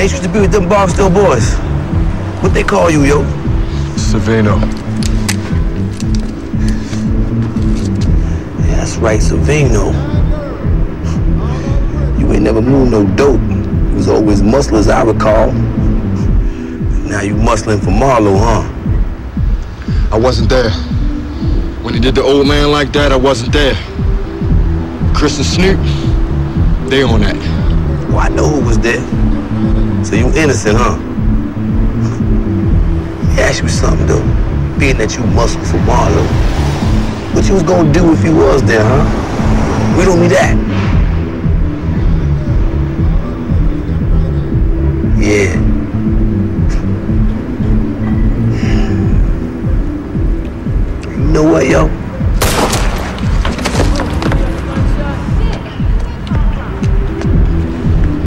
Ain't used to be with them Barstow boys. What they call you, yo? Savino. Yeah, that's right, Savino. You ain't never moved no dope. You was always muscle, as I recall. Now you muscling for Marlo, huh? I wasn't there. When he did the old man like that, I wasn't there. Chris and Snoop, they on that. Well, I know who was there. So you innocent, huh? Let me ask you something, though. Being that you muscle for Marlo, what you was gonna do if he was there, huh? We don't need that.